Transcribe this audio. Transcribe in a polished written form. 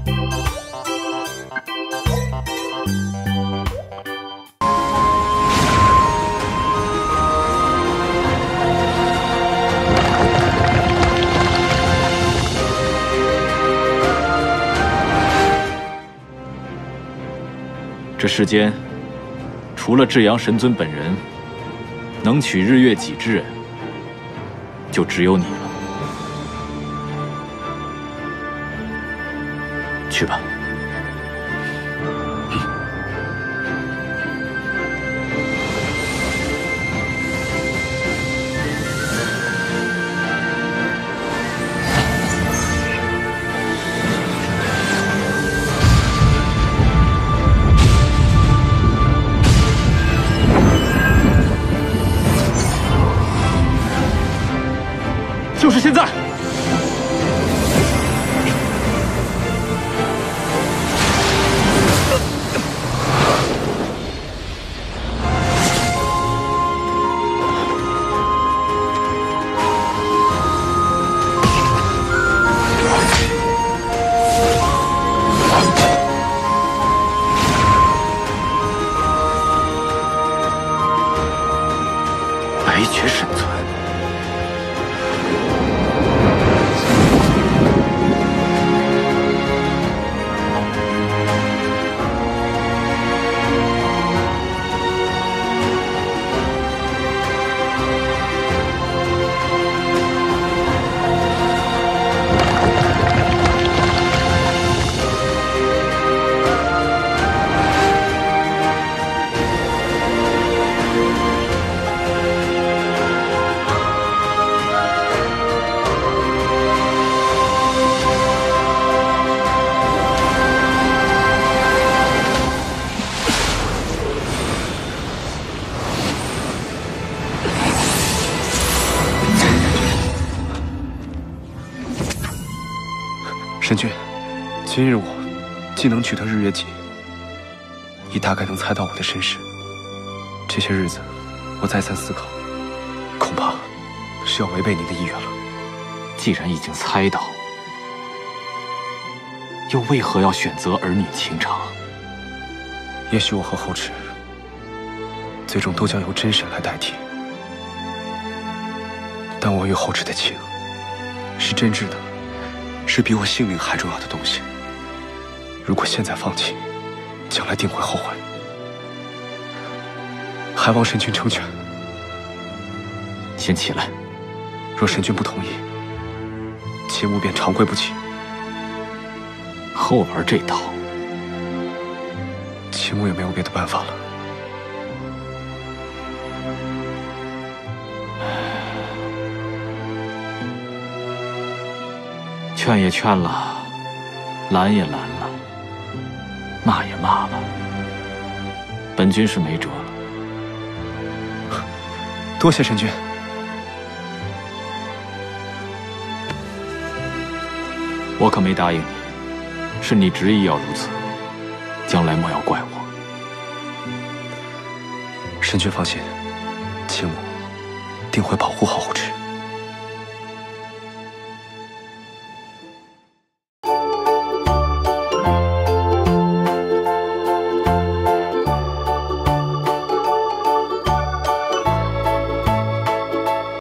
这世间，除了至阳神尊本人，能取日月己之人，就只有你了。去吧。就是现在！白绝神尊。 神君，今日我既能取得日月戟，已大概能猜到我的身世。这些日子，我再三思考，恐怕是要违背您的意愿了。 既然已经猜到，又为何要选择儿女情长？ 也许我和后池，最终都将由真神来代替。但我与后池的情，是真挚的。 是比我性命还重要的东西。如果现在放弃，将来定会后悔。还望神君成全。 先起来。 若神君不同意，切勿便长跪不起。 和我玩这套， 切勿也没有别的办法了。 劝也劝了，拦也拦了，骂也骂了，本君是没辙了。 多谢神君。 我可没答应你，是你执意要如此，将来莫要怪我。 神君放心，切勿定会保护好后池。